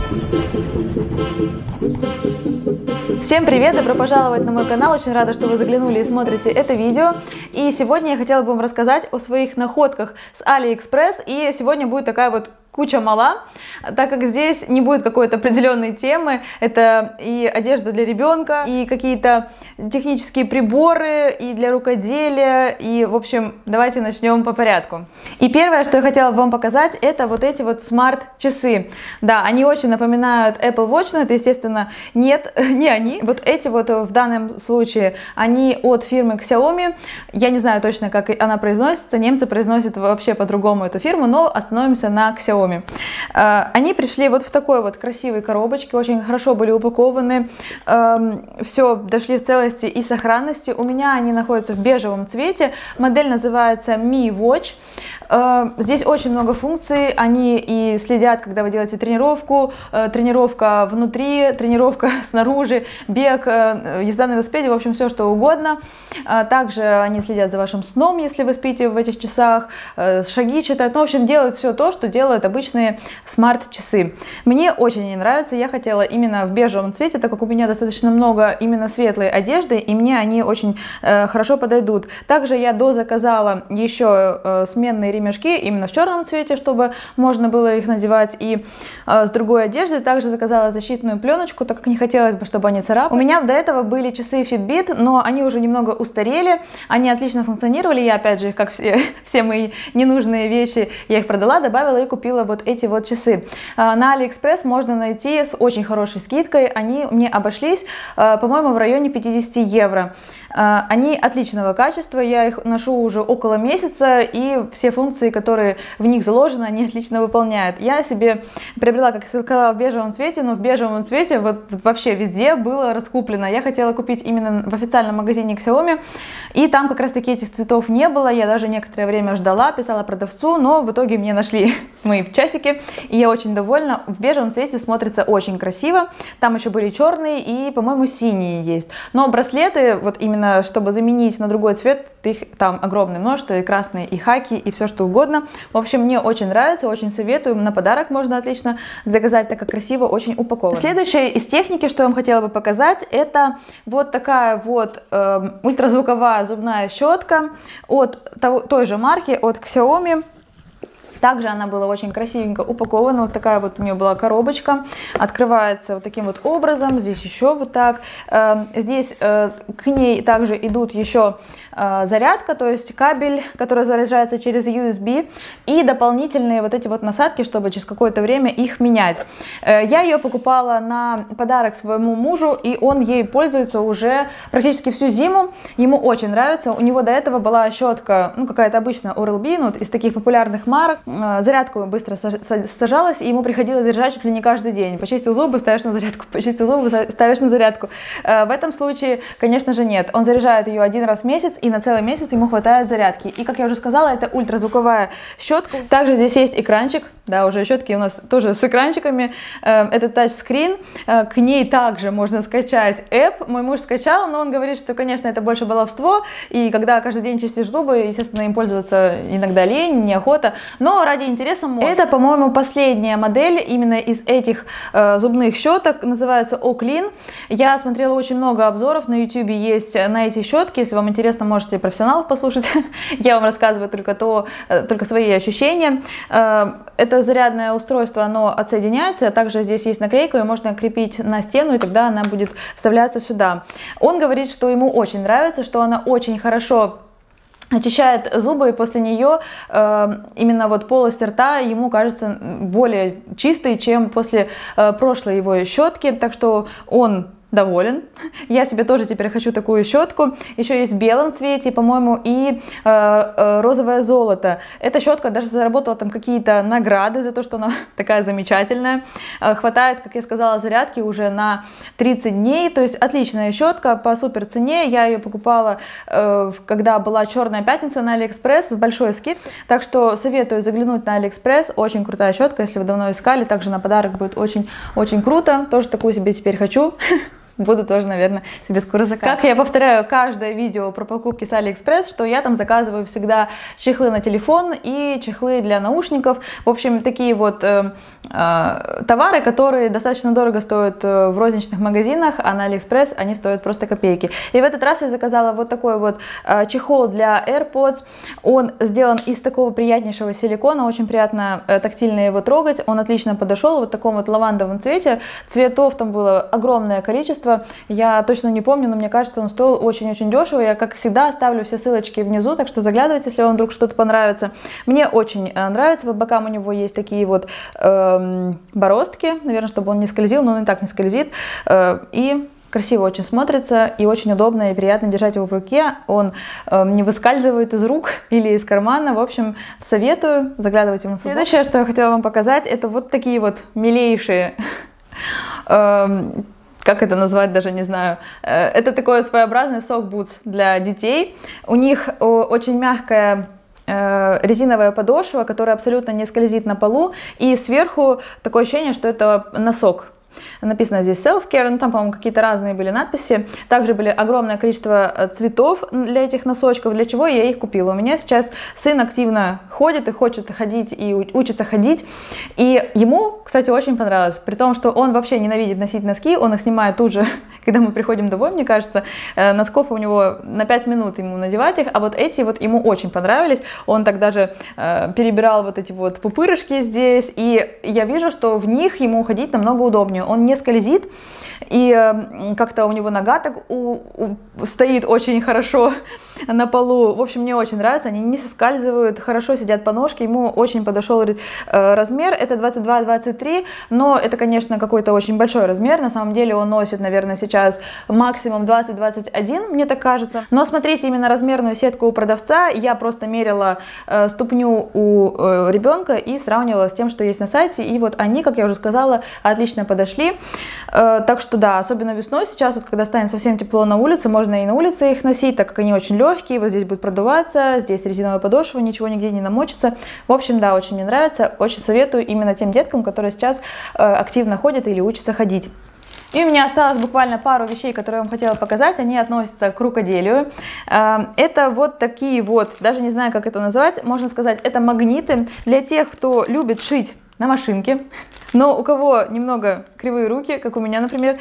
Всем привет! Добро пожаловать на мой канал. Очень рада, что вы заглянули и смотрите это видео. И сегодня я хотела бы вам рассказать о своих находках с AliExpress. И сегодня будет такая вот куча мала, так как здесь не будет какой-то определенной темы. Это и одежда для ребенка, и какие-то технические приборы, и для рукоделия. И, в общем, давайте начнем по порядку. И первое, что я хотела вам показать, это вот эти вот смарт-часы. Да, они очень напоминают Apple Watch, но это, естественно, нет, не они. Вот эти вот в данном случае, они от фирмы Xiaomi. Я не знаю точно, как она произносится. Немцы произносят вообще по-другому эту фирму, но остановимся на Xiaomi. Они пришли вот в такой вот красивой коробочке, очень хорошо были упакованы, все дошли в целости и сохранности. У меня они находятся в бежевом цвете, модель называется Mi Watch. Здесь очень много функций, они и следят, когда вы делаете тренировку, тренировка внутри, тренировка снаружи, бег, езда на велосипеде, в общем, все что угодно. Также они следят за вашим сном, если вы спите в этих часах, шаги читают, ну, в общем, делают все то, что делают обычные смарт-часы. Мне очень они нравятся, я хотела именно в бежевом цвете, так как у меня достаточно много именно светлой одежды, и мне они очень хорошо подойдут. Также я дозаказала еще сменные ремешки именно в черном цвете, чтобы можно было их надевать и с другой одеждой. Также заказала защитную пленочку, так как не хотелось бы, чтобы они царапали. У меня до этого были часы Fitbit, но они уже немного устарели, они отлично функционировали, я опять же, как все мои ненужные вещи, я их продала, добавила и купила вот эти вот часы. На AliExpress можно найти с очень хорошей скидкой, они мне обошлись, по-моему, в районе 50 евро. Они отличного качества, я их ношу уже около месяца, и все функции, которые в них заложены, они отлично выполняют. Я себе приобрела, как я сказала, в бежевом цвете, но в бежевом цвете вот вообще везде было раскуплено. Я хотела купить именно в официальном магазине Xiaomi, и там как раз таки этих цветов не было. Я даже некоторое время ждала, писала продавцу, но в итоге мне нашли мои часики, и я очень довольна. В бежевом цвете смотрится очень красиво. Там еще были черные и, по-моему, синие есть. Но браслеты, вот именно чтобы заменить на другой цвет, их там огромное множество, и красные, и хаки, и все что угодно. В общем, мне очень нравится, очень советую. На подарок можно отлично заказать, так как красиво очень упаковано. Следующее из техники, что я вам хотела бы показать, это вот такая вот ультразвуковая зубная щетка от той же марки, от Xiaomi. Также она была очень красивенько упакована, вот такая вот у нее была коробочка, открывается вот таким вот образом, здесь еще вот так, здесь к ней также идут еще зарядка, то есть кабель, который заряжается через USB, и дополнительные вот эти вот насадки, чтобы через какое-то время их менять. Я ее покупала на подарок своему мужу, и он ей пользуется уже практически всю зиму, ему очень нравится. У него до этого была щетка, ну какая-то обычная Oral-B, ну, из таких популярных марок, зарядку быстро сажалась, и ему приходилось заряжать чуть ли не каждый день. Почистил зубы, ставишь на зарядку, почистил зубы, ставишь на зарядку. В этом случае, конечно же, нет. Он заряжает ее один раз в месяц, и на целый месяц ему хватает зарядки. И, как я уже сказала, это ультразвуковая щетка. Также здесь есть экранчик, да, уже щетки у нас тоже с экранчиками. Это тачскрин, к ней также можно скачать app. Мой муж скачал, но он говорит, что, конечно, это больше баловство, и когда каждый день чистишь зубы, естественно, им пользоваться иногда лень, неохота, но ради интереса можно. Это, по-моему, последняя модель именно из этих зубных щеток, называется Oclean. Я смотрела очень много обзоров на YouTube, есть на эти щетки, если вам интересно, можете профессионалов послушать. Я вам рассказываю только свои ощущения. Это зарядное устройство, оно отсоединяется, также здесь есть наклейка, ее можно крепить на стену, и тогда она будет вставляться сюда. Он говорит, что ему очень нравится, что она очень хорошо очищает зубы, и после нее именно вот полость рта ему кажется более чистой, чем после прошлой его щетки, так что он доволен. Я себе тоже теперь хочу такую щетку. Еще есть в белом цвете, по-моему, и розовое золото. Эта щетка даже заработала там какие-то награды за то, что она такая замечательная. Хватает, как я сказала, зарядки уже на 30 дней. То есть отличная щетка по супер цене. Я ее покупала, когда была черная пятница на AliExpress с большой скидкой. Так что советую заглянуть на AliExpress. Очень крутая щетка, если вы давно искали. Также на подарок будет очень-очень круто. Тоже такую себе теперь хочу. Буду тоже, наверное, себе скоро заказывать. Как я повторяю каждое видео про покупки с AliExpress, что я там заказываю всегда чехлы на телефон и чехлы для наушников. В общем, такие вот товары, которые достаточно дорого стоят в розничных магазинах, а на AliExpress они стоят просто копейки. И в этот раз я заказала вот такой вот чехол для AirPods. Он сделан из такого приятнейшего силикона, очень приятно тактильно его трогать. Он отлично подошел, вот в таком вот лавандовом цвете. Цветов там было огромное количество. Я точно не помню, но мне кажется, он стоил очень-очень дешево. Я, как всегда, оставлю все ссылочки внизу, так что заглядывайте, если вам вдруг что-то понравится. Мне очень нравится. По бокам у него есть такие вот бороздки, наверное, чтобы он не скользил, но он и так не скользит. И красиво очень смотрится, и очень удобно и приятно держать его в руке. Он не выскальзывает из рук или из кармана. В общем, советую, заглядывайте в инфобокс. Следующее, что я хотела вам показать, это вот такие вот милейшие, как это назвать, даже не знаю. Это такой своеобразный сок-бутс для детей. У них очень мягкая резиновая подошва, которая абсолютно не скользит на полу, и сверху такое ощущение, что это носок. Написано здесь self-care, ну там, по-моему, какие-то разные были надписи. Также были огромное количество цветов для этих носочков, для чего я их купила. У меня сейчас сын активно ходит и хочет ходить, и учится ходить. И ему, кстати, очень понравилось. При том, что он вообще ненавидит носить носки, он их снимает тут же, когда мы приходим домой, мне кажется. Носков у него на 5 минут ему надевать их, а вот эти вот ему очень понравились. Он так даже перебирал вот эти вот пупырышки здесь, и я вижу, что в них ему ходить намного удобнее. Он не скользит, и как-то у него нога так стоит очень хорошо на полу. В общем, мне очень нравится, они не соскальзывают, хорошо сидят по ножке, ему очень подошел размер, это 22-23, но это, конечно, какой-то очень большой размер, на самом деле он носит, наверное, сейчас максимум 20-21, мне так кажется. Но смотрите именно размерную сетку у продавца, я просто мерила ступню у ребенка и сравнивала с тем, что есть на сайте, и вот они, как я уже сказала, отлично подошли. Так что да, особенно весной сейчас, вот когда станет совсем тепло на улице, можно и на улице их носить, так как они очень легкие, вот здесь будет продуваться, здесь резиновая подошва, ничего нигде не намочится. В общем, да, очень мне нравится, очень советую именно тем деткам, которые сейчас активно ходят или учатся ходить. И у меня осталось буквально пару вещей, которые я вам хотела показать, они относятся к рукоделию. Это вот такие вот, даже не знаю, как это назвать, можно сказать, это магниты для тех, кто любит шить на машинке, но у кого немного кривые руки, как у меня, например,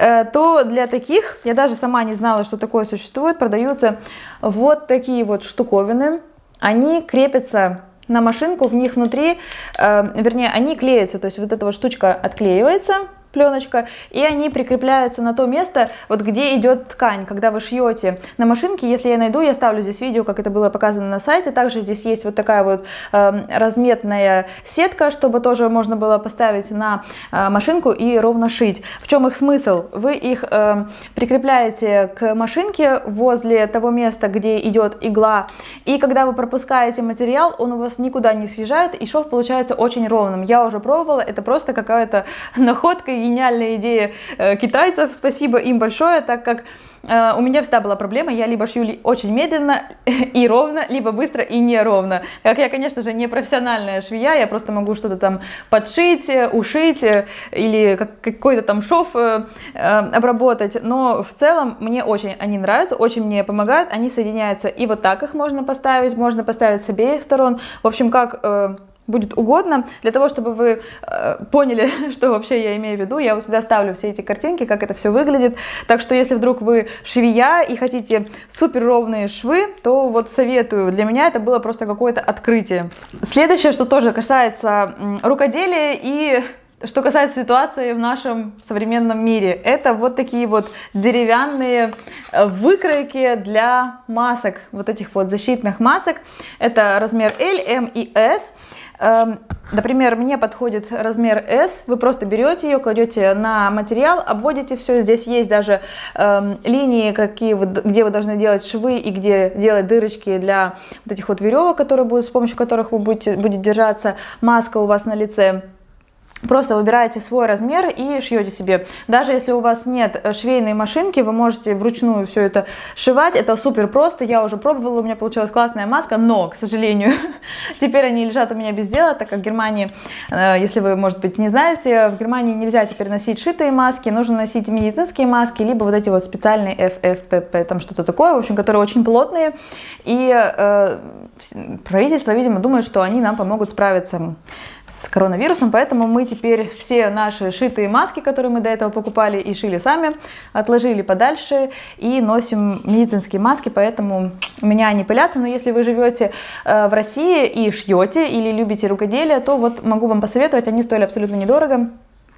то для таких, я даже сама не знала, что такое существует, продаются вот такие вот штуковины, они крепятся на машинку, в них внутри, вернее, они клеятся, то есть вот эта вот штучка отклеивается, пленочка, и они прикрепляются на то место, вот где идет ткань, когда вы шьете на машинке. Если я найду, я ставлю здесь видео, как это было показано на сайте. Также здесь есть вот такая вот разметная сетка, чтобы тоже можно было поставить на машинку и ровно шить. В чем их смысл? Вы их прикрепляете к машинке возле того места, где идет игла, и когда вы пропускаете материал, он у вас никуда не съезжает, и шов получается очень ровным. Я уже пробовала, это просто какая-то находка, гениальная идея китайцев, спасибо им большое, так как у меня всегда была проблема, я либо шью очень медленно и ровно, либо быстро и неровно. Как я, конечно же, не профессиональная швея, я просто могу что-то там подшить, ушить или какой-то там шов обработать, но в целом мне очень они нравятся, очень мне помогают, они соединяются, и вот так их можно поставить с обеих сторон, в общем, как будет угодно. Для того, чтобы вы поняли, что вообще я имею в виду, я вот сюда ставлю все эти картинки, как это все выглядит. Так что, если вдруг вы швея и хотите супер ровные швы, то вот советую. Для меня это было просто какое-то открытие. Следующее, что тоже касается рукоделия и что касается ситуации в нашем современном мире, это вот такие вот деревянные выкройки для масок, вот этих вот защитных масок. Это размер L, M и S. Например, мне подходит размер S, вы просто берете ее, кладете на материал, обводите все, здесь есть даже линии, где вы должны делать швы и где делать дырочки для вот этих вот веревок, которые будут, с помощью которых вы будете держаться маска у вас на лице. Просто выбираете свой размер и шьете себе. Даже если у вас нет швейной машинки, вы можете вручную все это шивать. Это супер просто. Я уже пробовала, у меня получилась классная маска, но, к сожалению, теперь они лежат у меня без дела, так как в Германии, если вы, может быть, не знаете, в Германии нельзя теперь носить шитые маски, нужно носить медицинские маски, либо вот эти вот специальные FFP, там что-то такое, в общем, которые очень плотные. И правительство, видимо, думает, что они нам помогут справиться с коронавирусом, поэтому мы теперь все наши шитые маски, которые мы до этого покупали и шили сами, отложили подальше и носим медицинские маски, поэтому у меня они пылятся. Но если вы живете в России и шьете или любите рукоделие, то вот могу вам посоветовать, они стоили абсолютно недорого.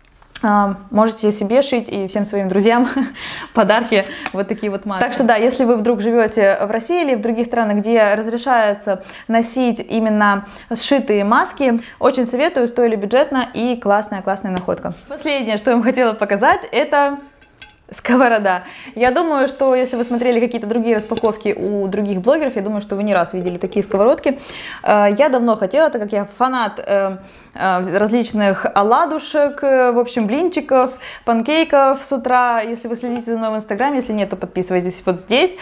Можете себе шить и всем своим друзьям подарки вот такие вот маски. Так что да, если вы вдруг живете в России или в других странах, где разрешается носить именно сшитые маски, очень советую, стоили бюджетно и классная находка. Последнее, что я вам хотела показать, это сковорода. Я думаю, что если вы смотрели какие-то другие распаковки у других блогеров, я думаю, что вы не раз видели такие сковородки. Я давно хотела, так как я фанат различных оладушек, в общем, блинчиков, панкейков с утра. Если вы следите за мной в Инстаграме, если нет, то подписывайтесь вот здесь.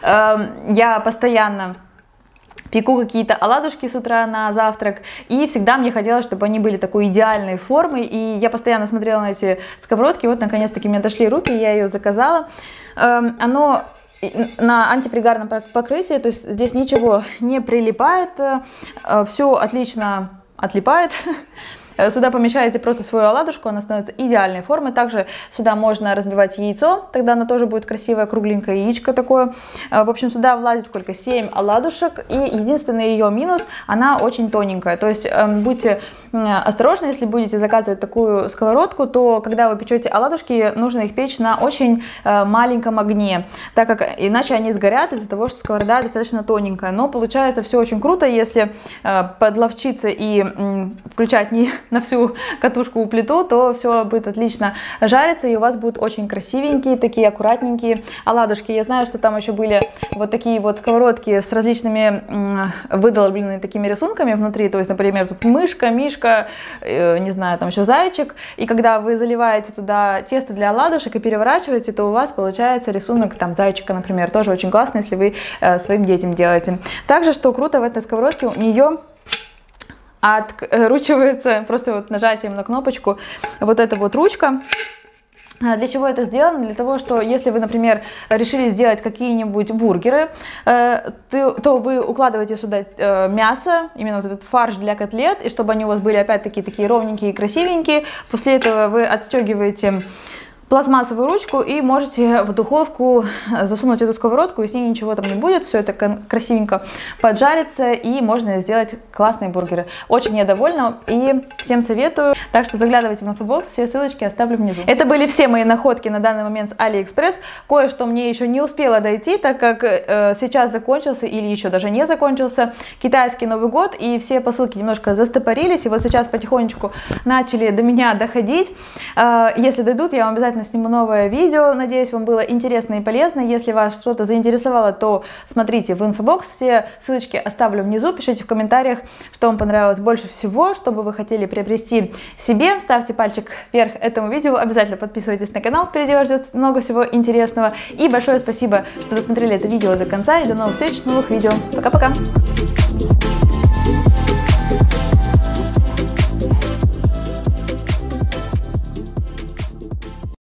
Я постоянно пеку какие-то оладушки с утра на завтрак, и всегда мне хотелось, чтобы они были такой идеальной формы, и я постоянно смотрела на эти сковородки, вот наконец-таки мне дошли руки, я ее заказала. Оно на антипригарном покрытии, то есть здесь ничего не прилипает, все отлично отлипает. Сюда помещаете просто свою оладушку, она становится идеальной формы. Также сюда можно разбивать яйцо, тогда оно тоже будет красивое, кругленькое яичко такое. В общем, сюда влазит сколько? 7 оладушек. И единственный ее минус, она очень тоненькая. То есть будьте осторожны, если будете заказывать такую сковородку, то когда вы печете оладушки, нужно их печь на очень маленьком огне, так как иначе они сгорят из-за того, что сковорода достаточно тоненькая. Но получается все очень круто, если подловчиться и включать не на всю катушку у плиту, то все будет отлично жариться, и у вас будут очень красивенькие, такие аккуратненькие оладушки. Я знаю, что там еще были вот такие вот сковородки с различными выдолбленными такими рисунками внутри, то есть, например, тут мышка, мишка, не знаю, там еще зайчик, и когда вы заливаете туда тесто для оладушек и переворачиваете, то у вас получается рисунок там зайчика, например, тоже очень классно, если вы своим детям делаете. Также, что круто в этой сковородке, у нее откручивается просто вот нажатием на кнопочку вот эта вот ручка. Для чего это сделано? Для того, что если вы, например, решили сделать какие-нибудь бургеры, то вы укладываете сюда мясо, именно вот этот фарш для котлет, и чтобы они у вас были опять-таки такие ровненькие и красивенькие. После этого вы отстегиваете пластмассовую ручку и можете в духовку засунуть эту сковородку, и с ней ничего там не будет, все это красивенько поджарится, и можно сделать классные бургеры. Очень я довольна и всем советую, так что заглядывайте в инфобокс, все ссылочки оставлю внизу. Это были все мои находки на данный момент с AliExpress, кое-что мне еще не успела дойти, так как сейчас закончился или еще даже не закончился китайский Новый год, и все посылки немножко застопорились, и вот сейчас потихонечку начали до меня доходить. Если дойдут, я вам обязательно сниму новое видео. Надеюсь, вам было интересно и полезно. Если вас что-то заинтересовало, то смотрите в инфобокс. Все ссылочки оставлю внизу. Пишите в комментариях, что вам понравилось больше всего, что бы вы хотели приобрести себе. Ставьте пальчик вверх этому видео. Обязательно подписывайтесь на канал. Впереди вас ждет много всего интересного. И большое спасибо, что досмотрели это видео до конца. И до новых встреч в новых видео. Пока-пока!